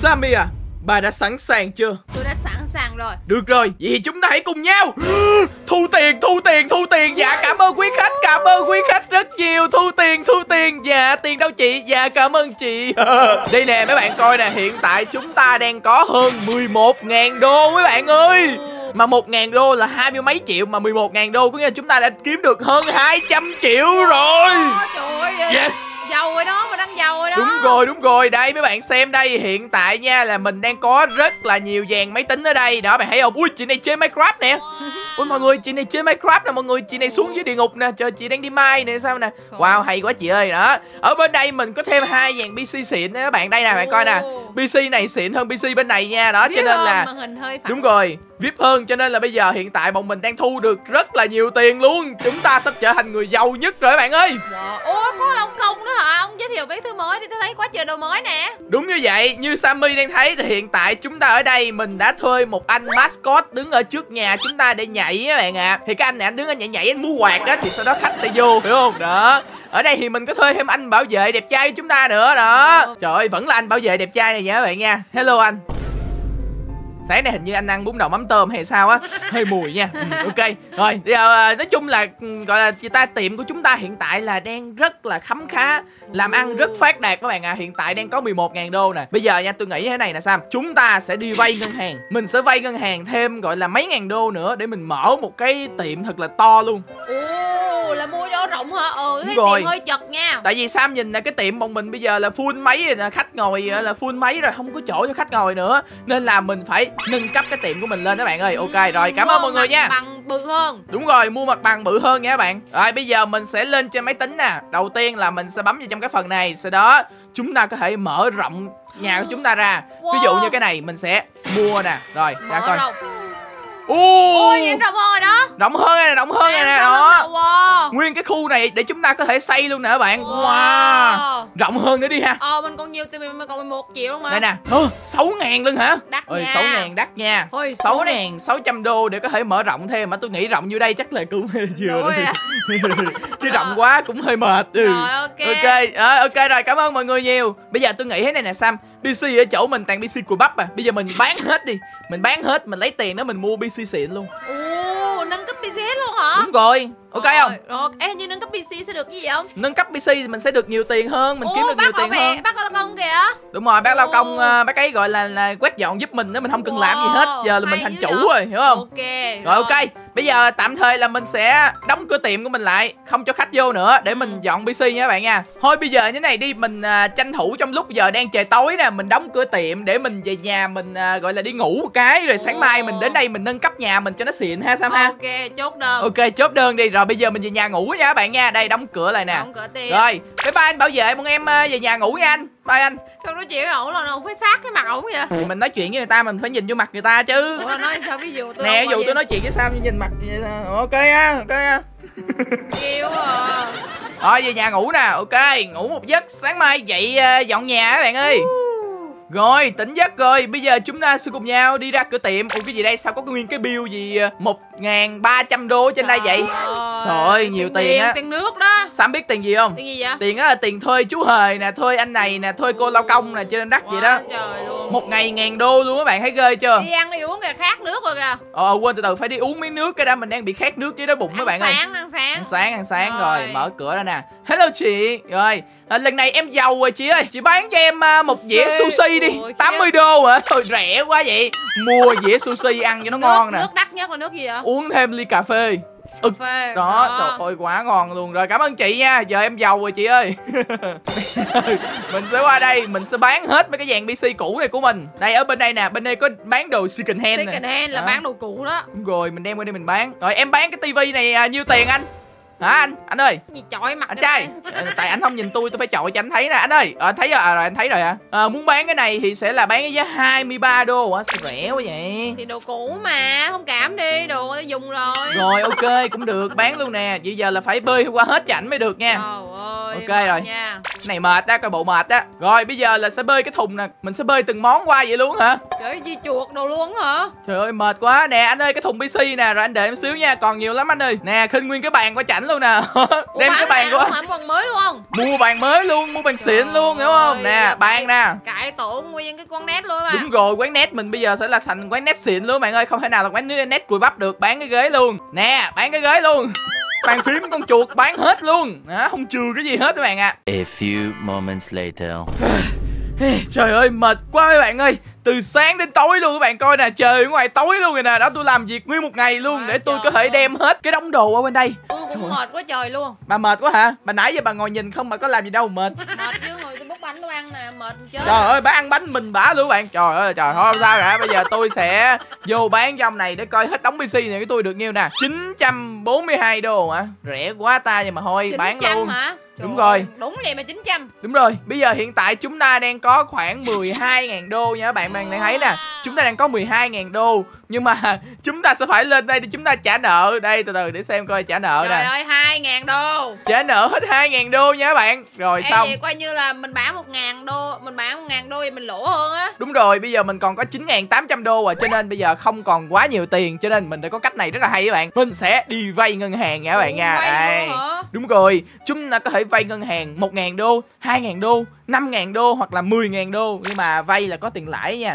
Sammy à, bà đã sẵn sàng chưa? Tôi đã sẵn sàng rồi. Được rồi, vậy thì chúng ta hãy cùng nhau thu tiền. Dạ cảm ơn quý khách rất nhiều. Thu tiền. Dạ tiền đâu chị? Dạ cảm ơn chị. Đây nè mấy bạn coi nè, hiện tại chúng ta đang có hơn 11.000 đô mấy bạn ơi. Mà 1.000 đô là 20 mấy triệu, mà 11.000 đô có nghĩa là chúng ta đã kiếm được hơn 200 triệu rồi. Trời ơi, Yes. giàu rồi đó, mà đang giàu rồi đó. Đúng rồi, đây mấy bạn xem đây, hiện tại nha là mình đang có rất là nhiều dàn máy tính ở đây. Đó bạn thấy không? Ui chị này chơi Minecraft nè. Ui mọi người, chị này chơi Minecraft nè mọi người, chị này xuống dưới địa ngục nè, trời chị đang đi mine nè sao nè. Wow hay quá chị ơi. Đó. Ở bên đây mình có thêm 2 dàn PC xịn nè các bạn, đây nè bạn coi nè. PC này xịn hơn PC bên này nha. Đó cho nên là màn hình hơi phẳng. đúng rồi, VIP hơn, cho nên là bây giờ hiện tại bọn mình đang thu được rất là nhiều tiền luôn. Chúng ta sắp trở thành người giàu nhất rồi các bạn ơi. Ủa có Long Công nữa hả? Ông giới thiệu mấy thứ mới đi, tôi thấy quá trời đồ mới nè. Đúng như vậy, như Sammy đang thấy thì hiện tại chúng ta ở đây mình đã thuê một anh mascot đứng ở trước nhà chúng ta để nhảy các bạn ạ. Thì cái anh này anh đứng anh nhảy anh múa quạt á, thì sau đó khách sẽ vô, hiểu không? Đó. Ở đây thì mình có thuê thêm anh bảo vệ đẹp trai của chúng ta nữa đó. Trời ơi, vẫn là anh bảo vệ đẹp trai này nha các bạn nha. Hello anh. Sáng nay hình như anh ăn bún đậu mắm tôm hay sao á, hơi mùi nha. Ok rồi, bây giờ nói chung là gọi là chị ta, tiệm của chúng ta hiện tại là đang rất là khấm khá, làm ăn rất phát đạt các bạn ạ. Hiện tại đang có 11.000 đô nè. Bây giờ nha, tôi nghĩ thế này nè Sam, chúng ta sẽ đi vay ngân hàng, mình sẽ vay ngân hàng thêm gọi là mấy ngàn đô nữa để mình mở một cái tiệm thật là to luôn. Ồ, là mua cho rộng hả? Cái rồi. tiệm hơi chật nha. Tại vì Sam nhìn là cái tiệm bọn mình bây giờ là full máy rồi nè, khách ngồi là full máy rồi, không có chỗ cho khách ngồi nữa, nên là mình phải nâng cấp cái tiệm của mình lên các bạn ơi. Ok rồi, cảm ơn mọi người nha. Bằng bự hơn. Đúng rồi, mua mặt bằng bự hơn nha các bạn. Rồi bây giờ mình sẽ lên trên máy tính nè. Đầu tiên là mình sẽ bấm vào trong cái phần này, sau đó chúng ta có thể mở rộng nhà của chúng ta ra. Ví dụ như cái này mình sẽ mua nè. Rồi ra coi. Ôi nhìn rộng hơn rồi đó. Rộng hơn nè, nè đó. Nguyên cái khu này để chúng ta có thể xây luôn nè các bạn. Wow. Rộng hơn nữa đi ha. Mình còn nhiều, mình còn 11 triệu luôn mà. Đây nè. 6.000 luôn hả? Đắt nha. 6.000 đắt nha. 6.600 đô để có thể mở rộng thêm. Mà tôi nghĩ rộng như đây chắc là cũng vừa rồi. Chứ rộng quá cũng hơi mệt. Rồi ok. Ok rồi, cảm ơn mọi người nhiều. Bây giờ tôi nghĩ thế này nè Sam, PC ở chỗ mình toàn PC của bắp à. Bây giờ mình bán hết đi. Mình bán hết, mình lấy tiền đó mình mua PC xịn luôn. Ồ, nâng cấp PC hết luôn hả? Đúng rồi. Ok không? Rồi, như nâng cấp PC sẽ được cái gì không? Nâng cấp PC thì mình sẽ được nhiều tiền hơn, mình kiếm được nhiều tiền hơn. Bác lao công kìa. Đúng rồi, bác lao công, bác ấy gọi là quét dọn giúp mình đó, mình không cần làm gì hết. Giờ là mình thành chủ rồi, hiểu không? Ok. Rồi ok, bây giờ tạm thời là mình sẽ đóng cửa tiệm của mình lại, không cho khách vô nữa để mình dọn PC nha các bạn nha. Thôi bây giờ như này đi, mình tranh thủ trong lúc giờ đang trời tối nè, mình đóng cửa tiệm để mình về nhà mình gọi là đi ngủ một cái, rồi sáng mai mình đến đây mình nâng cấp nhà mình cho nó xịn ha Sam ha. Ok, chốt đơn. Ok, chốt đơn đi. Rồi bây giờ mình về nhà ngủ nha các bạn nha. Đây đóng cửa lại nè. Đóng cửa tiệm. Rồi, bye bye anh bảo vệ, bọn em về nhà ngủ nha anh. Bye anh. Sao nói chuyện với ổng là không phải sát cái mặt ổng vậy? Thì mình nói chuyện với người ta mình phải nhìn vô mặt người ta chứ. Ủa nói sao, ví dụ tôi nè, ví dụ tôi nói chuyện với Sam nhìn mặt vậy là ok á, ok á. Kêu à. Rồi về nhà ngủ nè, ok, ngủ một giấc, sáng mai dậy dọn nhà các bạn ơi. Rồi, tỉnh giấc rồi, bây giờ chúng ta sẽ cùng nhau đi ra cửa tiệm. Ủa cái gì đây, sao có nguyên cái bill gì 1.300 đô trên đây vậy? Trời ơi, nhiều tiền á. Tiền nước đó. Sam biết tiền gì không? Tiền gì vậy? Tiền đó là tiền thuê chú hề nè, thuê anh này nè, thuê cô lao công nè, cho nên đắt vậy đó. Trời luôn. Một ngày 1.000 đô luôn các bạn, thấy ghê chưa? Đi ăn đi uống kìa, khát nước rồi kìa. Quên, từ từ phải đi uống miếng nước, cái đó mình đang bị khát nước với đói bụng các bạn ơi. Ăn sáng rồi, mở cửa ra nè. Hello chị. Rồi, lần này em giàu rồi chị ơi. Chị bán cho em một dĩa sushi đi. 80 đô hả? Thôi rẻ quá vậy. Mua dĩa sushi ăn cho nó ngon nè. Nước đắt nhất là nước gì vậy? Uống thêm ly cà phê. Đó, trời ơi quá ngon luôn. Rồi cảm ơn chị nha. Giờ em giàu rồi chị ơi. Mình sẽ qua đây, mình sẽ bán hết mấy cái dàn PC cũ này của mình. Đây ở bên đây nè, bên đây có bán đồ second hand nè. Second hand là bán đồ cũ đó. Đúng rồi, mình đem qua đây mình bán. Rồi em bán cái tivi này nhiêu tiền anh? Hả anh ơi? Gì chọi mặt anh trai. Tại anh không nhìn tôi phải chọi cho anh thấy nè anh ơi. Thấy rồi, rồi anh thấy rồi hả? Muốn bán cái này thì sẽ là bán cái giá 23 đô hả? Sao rẻ quá vậy? Thì đồ cũ mà, thông cảm đi, đồ dùng rồi. Rồi ok, cũng được, bán luôn nè. Bây giờ là phải bơi qua hết cho ảnh mới được nha. Trời Ok rồi nha. Này mệt á, coi bộ mệt á. Rồi bây giờ là sẽ bơi cái thùng nè. Mình sẽ bơi từng món qua vậy luôn hả? Trời gì chuột đồ luôn hả? Trời ơi mệt quá. Nè anh ơi, cái thùng PC nè. Rồi anh đợi em xíu nha, còn nhiều lắm anh ơi. Nè khinh nguyên cái bàn qua chảnh luôn nè. Đem cái bàn qua. Mua bàn mới luôn không? Mua bàn mới luôn, mua bàn xịn luôn, hiểu không? Nè bàn nè. Cải tổ nguyên cái quán net luôn mà. Đúng rồi, quán net mình bây giờ sẽ là thành quán net xịn luôn bạn ơi. Không thể nào là quán net cùi bắp được. Bán cái ghế luôn. Nè bán cái ghế luôn. Bàn phím con chuột bán hết luôn. Đó, không chừa cái gì hết các bạn ạ. A few moments later. Trời ơi mệt quá mấy bạn ơi. Từ sáng đến tối luôn các bạn coi nè. Trời ở ngoài tối luôn rồi nè. Đó tôi làm việc nguyên một ngày luôn để tôi có thể đem hết cái đống đồ ở bên đây. Tôi cũng mệt quá trời luôn. Bà mệt quá hả? Bà nãy giờ bà ngồi nhìn không mà có làm gì đâu mệt. Mệt chứ, ngồi tôi bốc bánh tôi ăn nè, mệt chứ. Trời ơi, bà ăn bánh mình bả luôn các bạn. Trời ơi, trời thôi không sao cả. Bây giờ tôi sẽ vô bán trong này để coi hết đống PC này của tôi được nhiêu nè. 942 đô hả? Rẻ quá ta, nhưng mà thôi bán luôn. Hả? Đúng rồi. Đúng vậy mà 900. Đúng rồi, bây giờ hiện tại chúng ta đang có khoảng 12.000 đô nha các bạn. Bạn đang thấy nè, chúng ta đang có 12.000 đô. Nhưng mà chúng ta sẽ phải lên đây để chúng ta trả nợ. Đây từ từ để xem coi trả nợ nè. Trời ơi 2.000 đô. Trả nợ hết 2.000 đô nha các bạn. Rồi xong. Vậy coi như là mình bán 1.000 đô. Mình bán 1.000 đô thì mình lỗ hơn á. Đúng rồi, bây giờ mình còn có 9.800 đô rồi. Cho nên bây giờ không còn quá nhiều tiền. Cho nên mình đã có cách này rất là hay các bạn. Mình sẽ đi vay ngân hàng nha các bạn nha. Đây. Đúng rồi, chúng ta có thể vay ngân hàng 1.000 đô, 2.000 đô, 5.000 đô hoặc là 10.000 đô. Nhưng mà vay là có tiền lãi nha.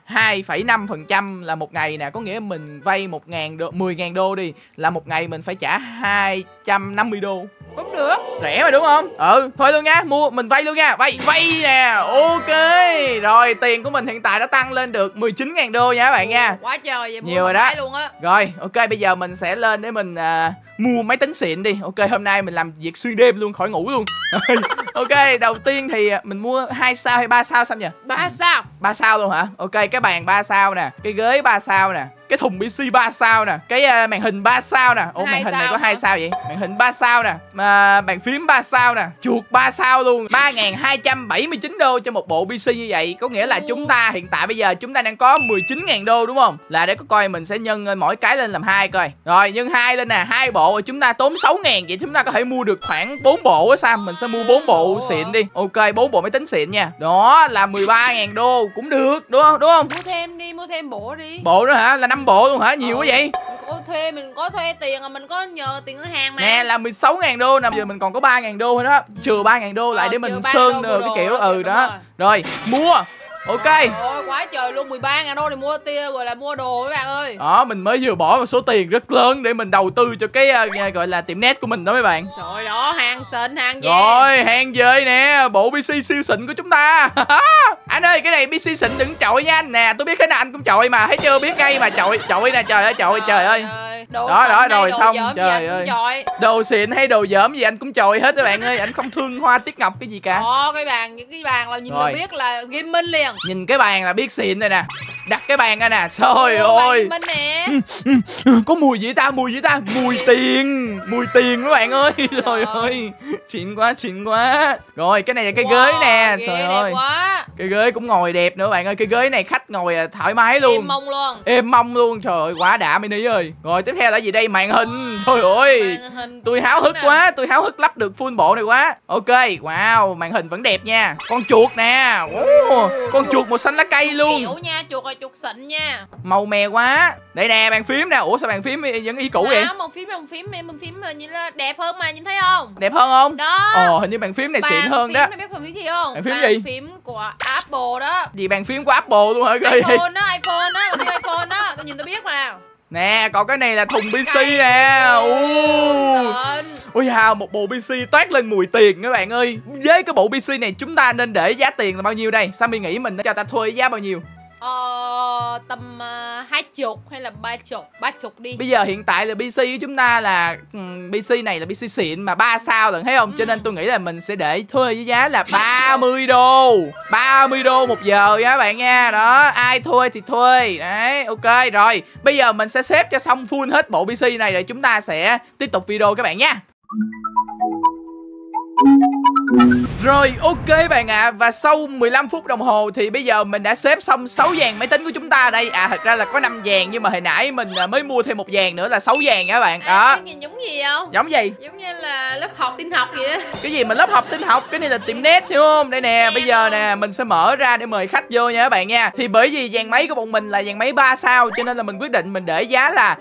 2,5% là một ngày nè. Có nghĩa mình vay 1.000 đô, 10.000 đô đi, là một ngày mình phải trả 250 đô. Cũng được. Rẻ mà đúng không? Thôi luôn nha, mua mình vay luôn nha. Vay nè. Ok. Rồi tiền của mình hiện tại đã tăng lên được 19.000 đô nha các bạn nha. Quá trời vậy, nhiều rồi đó luôn á. Rồi ok, bây giờ mình sẽ lên để mình mua máy tính xịn đi. Ok, hôm nay mình làm việc xuyên đêm luôn, khỏi ngủ luôn. Ok, đầu tiên thì mình mua 2 sao hay 3 sao nhỉ? 3 sao. 3 sao luôn hả? Ok, cái bàn 3 sao nè, cái ghế 3 sao nè, cái thùng PC 3 sao nè, cái màn hình 3 sao nè. Ủa màn hình này có 2 sao vậy? Màn hình 3 sao nè, mà bàn phím 3 sao nè, chuột 3 sao luôn. 3.279 đô cho một bộ PC như vậy. Có nghĩa là chúng ta hiện tại bây giờ chúng ta đang có 19.000 đô đúng không? Là để có coi mình sẽ nhân mỗi cái lên làm 2 coi. Rồi nhân 2 lên nè, 2 bộ rồi chúng ta tốn 6.000, vậy chúng ta có thể mua được khoảng 4 bộ á Sam. Mình sẽ mua 4 bộ xịn đi. Ok, 4 bộ máy tính xịn nha. Đó là 13.000 đô cũng được, đúng không? Mua thêm đi, mua thêm bộ đi. Bộ nữa hả? Là 5 bộ luôn hả? Nhiều quá vậy. Mình có thuê tiền, mình có nhờ tiền ngân hàng mà. Nè là 16.000 đô nè. Bây giờ mình còn có 3.000 đô thôi đó. Chừa 3.000 đô lại để mình sơn cái kiểu đó. Rồi mua. Ok. Ôi quá trời luôn, 13.000 đô thì mua gọi là mua đồ các bạn ơi. Đó, mình mới vừa bỏ một số tiền rất lớn để mình đầu tư cho cái gọi là tiệm net của mình đó mấy bạn. Trời đó, hàng xịn, hàng về. Rồi, hàng về nè, bộ PC siêu xịn của chúng ta. Anh ơi, cái này PC xịn đừng chọi nha anh. Nè, tôi biết cái nào anh cũng chọi mà, thấy chưa, biết ngay mà. Chọi nè, trời ơi, trời ơi. Đó, rồi xong, trời ơi. Đồ xịn hay đồ dởm gì anh cũng chọi hết các bạn ơi. Anh không thương hoa tiếc ngọc cái gì cả. Những cái bàn là nhìn là biết là gaming liền. Nhìn cái bàn là biết xịn rồi nè. Đặt cái bàn ra nè. Trời ơi. Có mùi gì ta? Mùi tiền các bạn ơi. Trời ơi. Xịn quá. Rồi cái này là cái ghế nè. Trời ơi. Cái ghế cũng ngồi đẹp nữa bạn ơi. Cái ghế này khách ngồi thoải mái luôn. Êm mông luôn. Trời ơi quá đã Mini ơi. Rồi tiếp theo là gì đây? Màn hình. Trời ơi. Tôi háo hức quá. Tôi háo hức lắp được full bộ này quá. Ok. Wow. Màn hình vẫn đẹp nha. Con chuột nè. Con chuột màu xanh lá cây luôn. Kiểu nha, chuột là chuột xịn nha. Màu mè quá. Đây nè, bàn phím nè. Ủa sao bàn phím vẫn y cũ vậy? Bàn phím nhìn là đẹp hơn mà, nhìn thấy không? Đẹp hơn không? Đó. Hình như bàn phím này xịn hơn đó. Bàn phím gì không? Bàn phím gì? Bàn phím của Apple đó. Gì bàn phím của Apple luôn hả? iPhone đó, bàn phím iPhone đó. Tôi nhìn tôi biết mà. Nè, còn cái này là thùng PC nè. Ôi da, một bộ PC toát lên mùi tiền các bạn ơi. Với cái bộ PC này chúng ta nên để giá tiền là bao nhiêu đây? Sammy nghĩ mình cho ta thuê giá bao nhiêu? Tầm 20 hay là 30 đi. Bây giờ hiện tại là PC của chúng ta là PC này là PC xịn mà 3 sao lần thấy không? Cho nên tôi nghĩ là mình sẽ để thuê với giá là 30 đô. 30 đô một giờ nha các bạn nha. Đó, ai thuê thì thuê. Đấy, ok rồi. Bây giờ mình sẽ xếp cho xong full hết bộ PC này rồi chúng ta sẽ tiếp tục video các bạn nha. Rồi ok bạn ạ. Và sau 15 phút đồng hồ thì bây giờ mình đã xếp xong 6 dàn máy tính của chúng ta đây. À thật ra là có 5 dàn nhưng mà hồi nãy mình mới mua thêm một dàn nữa là 6 dàn các bạn. Đó. Nhìn giống gì không? Giống gì? Giống như là lớp học tin học vậy đó. Cái gì mà lớp học tin học? Cái này là tiệm net hiểu không? Đây nè, bây giờ nè mình sẽ mở ra để mời khách vô nha các bạn nha. Thì bởi vì dàn máy của bọn mình là dàn máy 3 sao cho nên là mình quyết định mình để giá là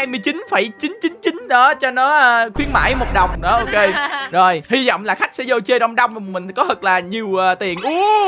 29,999 đó cho nó khuyến mãi 1 đồng đó. Ok. Rồi, hy vọng là khách sẽ vô chơi đông đông, mình có thật là nhiều tiền.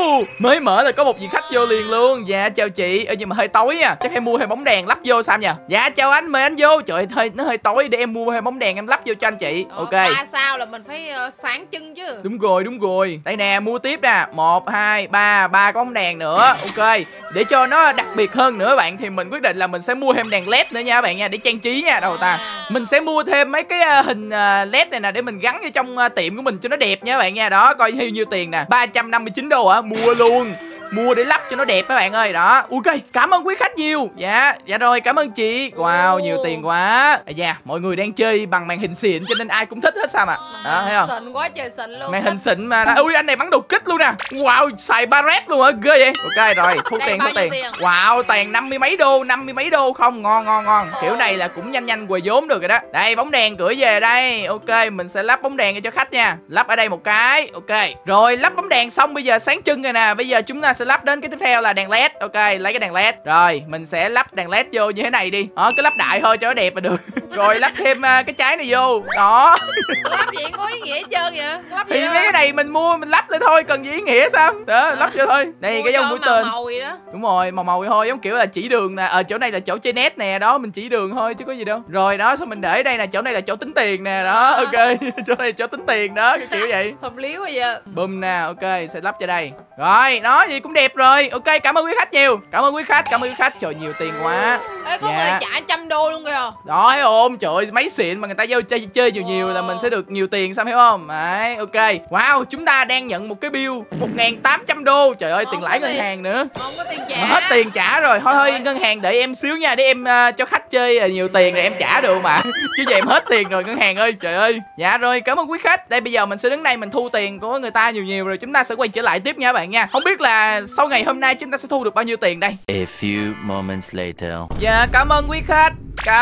Mới mở là có một vị khách vô liền luôn. Dạ chào chị. Nhưng mà hơi tối nha, chắc em mua thêm bóng đèn lắp vô sao nhỉ? Dạ chào anh, mời anh vô. Trời ơi, nó hơi tối, để em mua thêm bóng đèn em lắp vô cho anh chị. Ok. 3 sao là mình phải sáng trưng chứ. Đúng rồi. Đây nè, mua tiếp nè. 1, 2, 3 có bóng đèn nữa. Ok. Để cho nó đặc biệt hơn nữa bạn thì mình quyết định là mình sẽ mua thêm đèn led nữa nha các bạn nha, để trang trí nha. Đâu ta? Mình sẽ mua thêm mấy cái hình led này nè để mình gắn vô trong tiệm của mình cho nó đẹp nha các bạn nha. Đó, coi bao nhiêu tiền nè. 359 đô hả? Mua luôn. Mua để lắp cho nó đẹp các bạn ơi. Đó. Ok, cảm ơn quý khách nhiều. Dạ rồi, cảm ơn chị. Wow, nhiều tiền quá. Dạ, mọi người đang chơi bằng màn hình xịn cho nên ai cũng thích hết sao mà. Đó, thấy không? Xịn quá trời xịn luôn. Màn hình xịn mà. Ui, anh này bắn đồ kích luôn nè. Wow, xài Barret luôn hả? Ghê vậy. Ok rồi, thu Đây, tiền. Wow, tiền 50 mấy đô không? Ngon. Kiểu này là cũng nhanh quầy vốn được rồi đó. Đây, bóng đèn gửi về đây. Ok, mình sẽ lắp bóng đèn cho khách nha. Lắp ở đây một cái. Ok. Rồi, lắp bóng đèn xong bây giờ sáng trưng rồi nè. Bây giờ chúng ta sẽ lắp đến cái tiếp theo là đèn led. Ok, lấy cái đèn led. Rồi, mình sẽ lắp đèn led vô như thế này đi. Cứ lắp đại thôi cho nó đẹp là được. Rồi lắp thêm cái trái này vô. Đó. Lắp gì có ý nghĩa hết trơn vậy? Lắp gì Thì mấy cái này mình mua mình lắp lên thôi, cần gì ý nghĩa sao? Đó, lắp vô thôi. Đây cái dấu mũi tên. Màu vậy đó. Đúng rồi, màu vậy thôi, giống kiểu là chỉ đường nè. Chỗ này là chỗ chơi net nè, đó mình chỉ đường thôi chứ có gì đâu. Rồi đó, xong mình để đây nè, chỗ này là chỗ tính tiền nè, đó, ok. Chỗ này chỗ tính tiền đó, cái kiểu vậy. Hợp lý quá vậy. Bùm nè, ok, sẽ lắp cho đây. Rồi, đó gì cũng đẹp rồi. Ok, cảm ơn quý khách nhiều. Cảm ơn quý khách. Trời, nhiều tiền quá. Ê, có người trả 100 đô luôn kìa. Đó, thấy không? Trời ơi, máy xịn mà người ta vô chơi nhiều là mình sẽ được nhiều tiền, sao hiểu không? Đấy, ok. Wow, chúng ta đang nhận một cái bill 1.800 đô. Trời ơi, tiền lãi ngân hàng nữa. Không có tiền trả. Mà hết tiền trả rồi. Thôi ngân hàng đợi em xíu nha, để em cho khách chơi nhiều tiền rồi em trả được mà. Chứ giờ em hết tiền rồi ngân hàng ơi, trời ơi. Dạ rồi, cảm ơn quý khách. Đây bây giờ mình sẽ đứng đây mình thu tiền của người ta nhiều rồi chúng ta sẽ quay trở lại tiếp nha các bạn nha. Không biết là sau ngày hôm nay chúng ta sẽ thu được bao nhiêu tiền đây. A few moments later. Dạ, cảm ơn quý khách.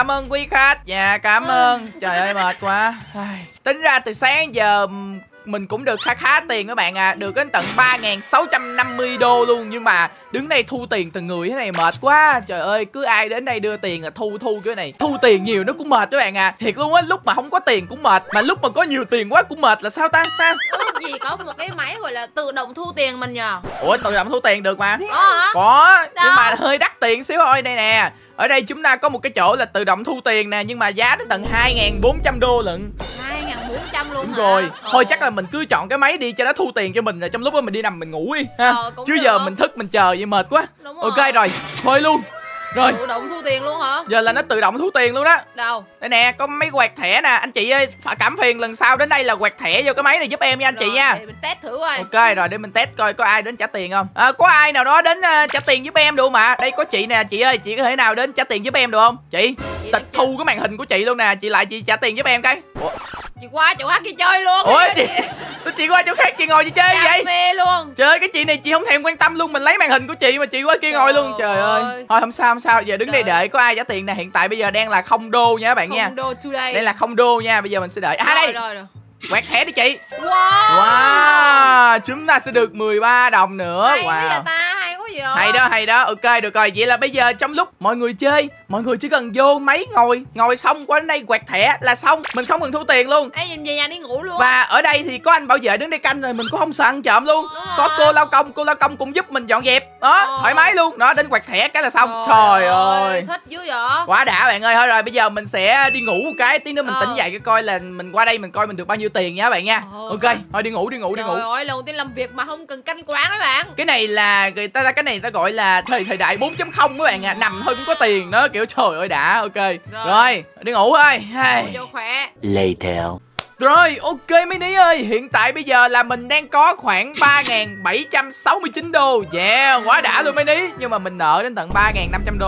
Dạ, cảm ơn. Trời ơi, mệt quá. Tính ra từ sáng giờ mình cũng được khá tiền các bạn à. Được đến tận 3.650 đô luôn. Nhưng mà đứng đây thu tiền từng người thế này mệt quá. Trời ơi, cứ ai đến đây đưa tiền là thu cái này. Thu tiền nhiều nó cũng mệt các bạn à. Thiệt luôn á, lúc mà không có tiền cũng mệt, mà lúc mà có nhiều tiền quá cũng mệt là sao ta? Ước gì có một cái máy gọi là tự động thu tiền mình nhờ. Ủa, tự động thu tiền được mà. Có hả? Có, đâu? nhưng mà hơi đắt tiền xíu thôi. Đây nè, ở đây chúng ta có một cái chỗ là tự động thu tiền nè, nhưng mà giá đến tận 2.400 đô lận. 2.400 luôn. Đúng hả? rồi. Thôi chắc là mình cứ chọn cái máy đi cho nó thu tiền cho mình, rồi trong lúc đó mình đi nằm mình ngủ đi ha. Chứ được. giờ mình thức mình chờ vậy mệt quá. Đúng rồi. Ok rồi, thôi luôn. Rồi, Tự động thu tiền luôn hả? giờ là nó tự động thu tiền luôn đó. Đâu? Đây nè, có mấy quẹt thẻ nè. Anh chị ơi, phải cảm phiền lần sau đến đây là quẹt thẻ vô cái máy này giúp em nha anh chị nha. Để mình test thử coi. Ok rồi, để mình test coi có ai đến trả tiền không. Có ai nào đó đến trả tiền giúp em được không ạ? Đây có chị nè, chị ơi, chị có thể nào đến trả tiền giúp em được không? Chị tịch thu cái màn hình của chị luôn nè. Chị trả tiền giúp em cái. Ủa? Chị qua chỗ khác kia chơi luôn. Ủa chị, sao chị qua chỗ khác chị ngồi chị chơi Cà vậy? phê luôn. Trời ơi, cái chị này chị không thèm quan tâm luôn. Mình lấy màn hình của chị mà chị qua kia ngồi luôn. Trời ơi. Thôi không sao. Giờ đứng đây đợi có ai trả tiền nè. Hiện tại bây giờ đang là 0 đô nha các bạn nha. 0 đô today. Đây là 0 đô nha. Bây giờ mình sẽ đợi. Đây. Rồi. Quẹt thẻ đi chị. Wow. Chúng ta sẽ được 13 đồng nữa. Hay quá vậy ta, hay quá vậy. Hay đó. Ok được rồi. Vậy là bây giờ trong lúc mọi người chơi, mọi người chỉ cần vô máy ngồi xong qua đến đây quẹt thẻ là xong. Mình không cần thu tiền luôn. Ê, nhìn về nhà đi ngủ luôn. Và ở đây thì có anh bảo vệ đứng đây canh rồi, mình cũng không sợ ăn trộm luôn. Có cô lao công cũng giúp mình dọn dẹp. Đó, thoải mái luôn. Đó, đến quẹt thẻ cái là xong. Trời ơi. Thích dữ vậy. Quá đã bạn ơi. Thôi rồi bây giờ mình sẽ đi ngủ một cái, tí nữa mình tỉnh dậy coi là mình qua đây mình coi mình được bao nhiêu tiền nha các bạn nha. Ok, thôi đi ngủ. Trời ơi, lần đầu tiên làm việc mà không cần canh quán các bạn. Cái này là cái này người ta gọi là thời đại 4.0 các bạn à. Nằm thôi cũng có tiền đó, kiểu trời ơi đã. Ok. Rồi, đi ngủ thôi. Vô khỏe. Later. Rồi, ok mấy ní ơi, hiện tại bây giờ là mình đang có khoảng 3.769 đô. Yeah, quá đã luôn mấy ní. Nhưng mà mình nợ đến tận 3.500 đô lận.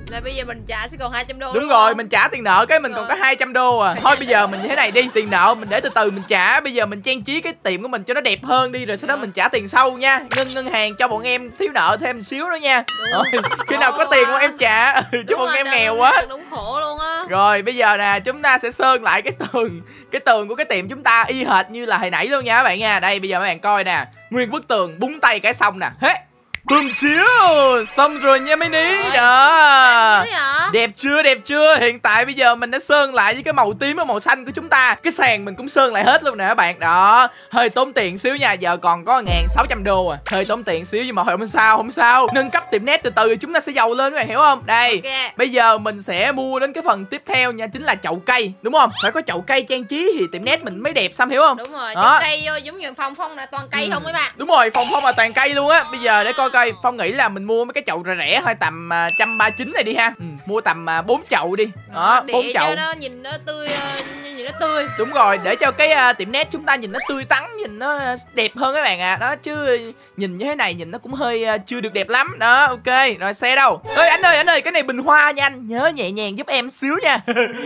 Là bây giờ mình trả sẽ còn 200 đô. Đúng rồi, mình trả tiền nợ cái mình còn có 200 đô à. Thôi bây giờ mình như thế này đi, tiền nợ mình để từ từ mình trả. Bây giờ mình trang trí cái tiệm của mình cho nó đẹp hơn đi, rồi sau đó mình trả tiền sau nha. Ngân hàng cho bọn em thiếu nợ thêm xíu nữa nha. Khi nào có tiền bọn em trả chứ bọn em nghèo quá. Đúng khổ luôn á. Rồi bây giờ nè, chúng ta sẽ sơn lại cái tường của cái tiệm chúng ta y hệt như là hồi nãy luôn nha các bạn nha. Đây bây giờ các bạn coi nè, nguyên bức tường búng tay cái xong nè. Hết. Bùm chiếu xong rồi nha mấy ní. Đó, đẹp chưa. Hiện tại bây giờ mình đã sơn lại với cái màu tím và màu xanh của chúng ta. Cái sàn mình cũng sơn lại hết luôn nè các bạn. Đó, hơi tốn tiền xíu nha. Giờ còn có 1.600 đô à. Hơi tốn tiền xíu nhưng mà không sao. Nâng cấp tiệm net từ từ chúng ta sẽ giàu lên các bạn hiểu không? Đây, bây giờ mình sẽ mua đến cái phần tiếp theo nha, chính là chậu cây, đúng không? Phải có chậu cây trang trí thì tiệm net mình mới đẹp, Sam hiểu không? Đúng rồi, chậu cây vô giống như Phong là toàn cây không mấy bạn. Đúng rồi, Phong là toàn cây luôn á. Bây giờ để coi Phong nghĩ là mình mua mấy cái chậu rẻ thôi, tầm 139 này đi ha. Mua tầm 4 chậu đi. Đó, 4 chậu. Nó nhìn nó tươi, nhìn nó tươi. Đúng rồi, để cho cái tiệm net chúng ta nhìn nó tươi tắn, nhìn nó đẹp hơn các bạn ạ. Đó chứ nhìn như thế này nhìn nó cũng hơi chưa được đẹp lắm. Đó, ok. Rồi xe đâu? Ơi anh ơi, cái này bình hoa nha anh. Nhớ nhẹ nhàng giúp em xíu nha.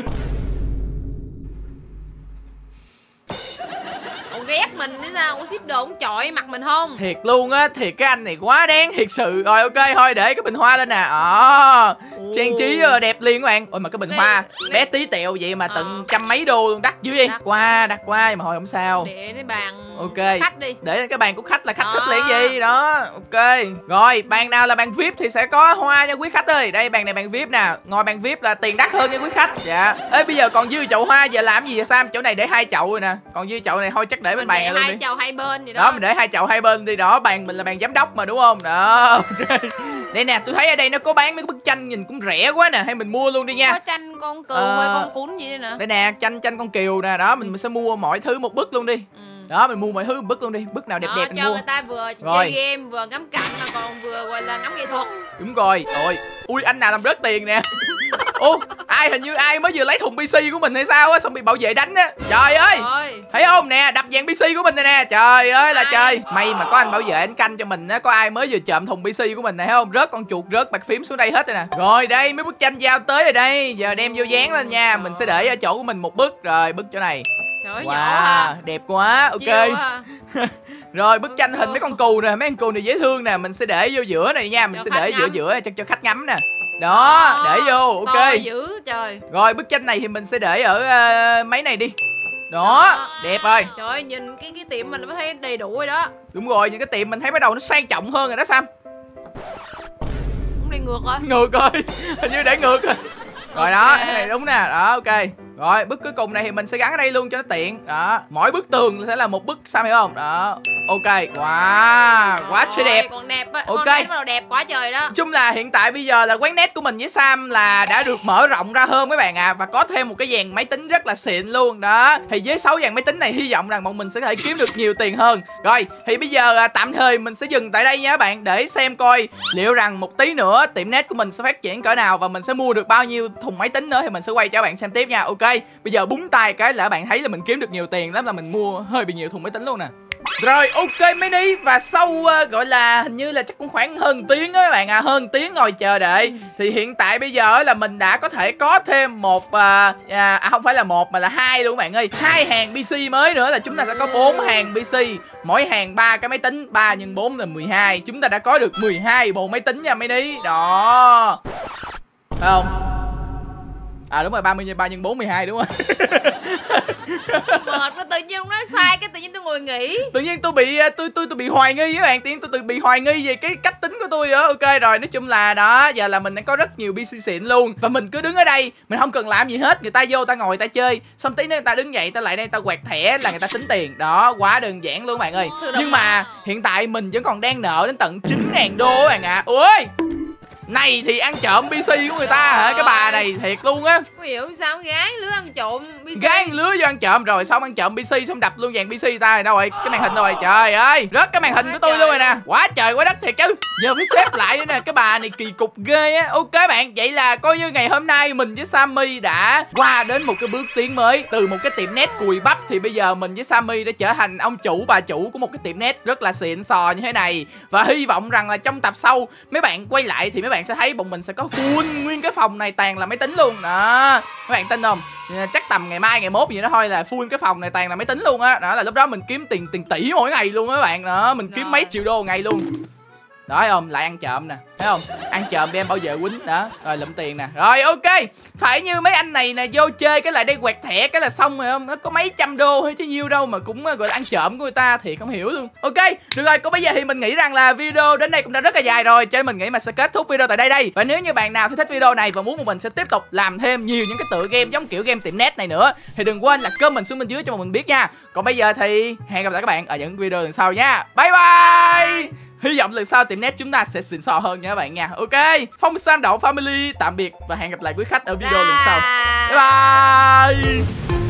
Ghét mình hay sao? Có ship đồ ông chọi mặt mình không? Thiệt luôn á, thiệt cái anh này quá đáng thiệt sự. Rồi ok, thôi để cái bình hoa lên nè. Trang trí đẹp liền các bạn. Ôi mà cái bình hoa bé tí tẹo vậy mà tận trăm mấy đô luôn, đắt dữ vậy. Đắt quá mà thôi không sao. Để cái bàn khách đi. Để cái bàn của khách là khách thích liền gì đó. Ok. Rồi, bàn nào là bàn VIP thì sẽ có hoa nha quý khách ơi. Đây bàn này bàn VIP nè. Ngồi bàn VIP là tiền đắt hơn nha quý khách. Dạ. Ê bây giờ còn dư chậu hoa giờ làm gì vậy Sam? Chỗ này để 2 chậu rồi nè. Còn dư chậu này thôi chắc để bên bàn này luôn đi. 2 chậu 2 bên gì đó. Đó mình để 2 chậu 2 bên đi đó, bàn mình là bàn giám đốc mà đúng không? Đó. Đây nè, tôi thấy ở đây nó có bán mấy bức tranh nhìn cũng rẻ quá nè, hay mình mua luôn đi nha. Có tranh con cừu hay con cún gì đây nè. Đây nè, tranh con cừu nè, đó mình sẽ mua mọi thứ một bức luôn đi. Đó mình mua mọi thứ một bức luôn đi, bức nào đẹp đẹp mình cho mua. người ta vừa chơi game vừa ngắm cảnh mà còn vừa gọi là ngắm nghệ thuật. Đúng rồi. Ui anh nào làm rớt tiền nè. Hình như ai mới vừa lấy thùng PC của mình hay sao á, xong bị bảo vệ đánh á. Trời ơi. Thấy không nè, đập dàn PC của mình này nè. Trời ơi là trời. May mà có anh bảo vệ anh canh cho mình á, có ai mới vừa trộm thùng PC của mình này thấy không? Rớt con chuột, rớt bàn phím xuống đây hết rồi nè. Rồi đây mấy bức tranh giao tới rồi đây. Giờ đem vô dán lên nha. Mình sẽ để ở chỗ của mình một bức. Rồi bức chỗ này. Trời ơi, wow, đẹp quá. Ok. Rồi bức tranh hình mấy con cừu nè, mấy con cừu này dễ thương nè, mình sẽ để vô giữa này nha, mình sẽ để giữa cho khách ngắm nè. Đó, để vô, ok. Dữ trời. Rồi bức tranh này thì mình sẽ để ở máy này đi. Đó, đẹp rồi. Trời ơi, nhìn cái tiệm mình mới thấy đầy đủ rồi đó. Đúng rồi, những cái tiệm mình thấy bắt đầu nó sang trọng hơn rồi đó Sam. Cũng đi ngược rồi. Ngược rồi, hình như để ngược rồi. Rồi đó, cái này đúng nè, đó ok. Rồi bức cuối cùng này thì mình sẽ gắn ở đây luôn cho nó tiện. Đó, mỗi bức tường sẽ là một bức, Sam hiểu không? Đó, ok. Wow, quá trời đẹp. Còn đẹp á, ok. Con bắt đầu đẹp quá trời đó. Chung là hiện tại bây giờ là quán net của mình với Sam là đã được mở rộng ra hơn các bạn ạ. Và có thêm một cái dàn máy tính rất là xịn luôn. Đó, thì với 6 dàn máy tính này hy vọng rằng bọn mình sẽ có thể kiếm được nhiều tiền hơn. Rồi, thì bây giờ tạm thời mình sẽ dừng tại đây nha các bạn, để xem coi liệu rằng một tí nữa tiệm net của mình sẽ phát triển cỡ nào và mình sẽ mua được bao nhiêu thùng máy tính nữa thì mình sẽ quay cho các bạn xem tiếp nha. Ok, bây giờ búng tay cái là các bạn thấy là mình kiếm được nhiều tiền lắm, là mình mua hơi bị nhiều thùng máy tính luôn nè. Rồi ok Mini, và sau gọi là hình như là chắc cũng khoảng hơn tiếng á các bạn à, hơn tiếng ngồi chờ đợi. Thì hiện tại bây giờ là mình đã có thể có thêm một không phải là một mà là 2 luôn các bạn ơi. 2 hàng PC mới nữa là chúng ta sẽ có 4 hàng PC, mỗi hàng 3 cái máy tính, 3 x 4 là 12. Chúng ta đã có được 12 bộ máy tính nha Mini. Đó, phải không? Đúng rồi, 30 x 3 x 4 12 đúng không? Mệt quá, tự nhiên nói sai cái tự nhiên tôi ngồi nghĩ. Tự nhiên tôi bị hoài nghi các bạn, tôi bị hoài nghi về cái cách tính của tôi đó. Ok rồi, nói chung là đó, giờ là mình đã có rất nhiều PC xịn luôn. Và mình cứ đứng ở đây, mình không cần làm gì hết, người ta vô ta ngồi ta chơi, xong tí nữa người ta đứng dậy ta lại đây ta quẹt thẻ là người ta tính tiền. Đó, quá đơn giản luôn các bạn ơi. Nhưng mà hiện tại mình vẫn còn đang nợ đến tận 9.000 đô các bạn ạ. Ôi, này thì ăn trộm PC của người ta hả? Cái bà này thiệt luôn á. Không hiểu sao gái lứa ăn trộm PC. Gái lứa vô ăn trộm rồi xong ăn trộm PC xong đập luôn dàn PC ta. Đâu rồi? Cái màn hình đâu rồi? Trời ơi, rớt cái màn hình của tôi luôn rồi nè. Quá trời quá đất thiệt chứ. Giờ phải xếp lại nữa nè. Cái bà này kỳ cục ghê á. Ok bạn, vậy là coi như ngày hôm nay mình với Sammy đã qua đến một cái bước tiến mới. Từ một cái tiệm net cùi bắp thì bây giờ mình với Sammy đã trở thành ông chủ bà chủ của một cái tiệm net rất là xịn sò như thế này. Và hy vọng rằng là trong tập sau mấy bạn quay lại thì mấy bạn bạn sẽ thấy bọn mình sẽ có full nguyên cái phòng này toàn là máy tính luôn đó. Các bạn tin không? Chắc tầm ngày mai ngày mốt gì đó thôi là full cái phòng này toàn là máy tính luôn á. Đó là lúc đó mình kiếm tiền tỷ mỗi ngày luôn á các bạn. Đó, mình kiếm mấy triệu đô ngày luôn. Đó thấy không? Lại ăn trộm nè, thấy không? Ăn trộm bị em bảo vệ quýnh đó. Rồi lụm tiền nè. Rồi ok. Phải như mấy anh này nè, vô chơi cái lại đây quẹt thẻ cái là xong rồi không? Nó có mấy trăm đô hay chứ nhiêu đâu mà cũng gọi là ăn trộm của người ta thì không hiểu luôn. Ok, được rồi, còn bây giờ thì mình nghĩ rằng là video đến đây cũng đã rất là dài rồi, cho nên mình nghĩ mình sẽ kết thúc video tại đây. Và nếu như bạn nào thích video này và muốn mình sẽ tiếp tục làm thêm nhiều những cái tựa game giống kiểu game tiệm net này nữa thì đừng quên là comment xuống bên dưới cho mình biết nha. Còn bây giờ thì hẹn gặp lại các bạn ở những video lần sau nha. Bye bye. Hy vọng lần sau tiệm net chúng ta sẽ xịn sò hơn nha các bạn nha. Ok, Phong Sam Đậu Family tạm biệt và hẹn gặp lại quý khách ở video lần sau. Bye bye.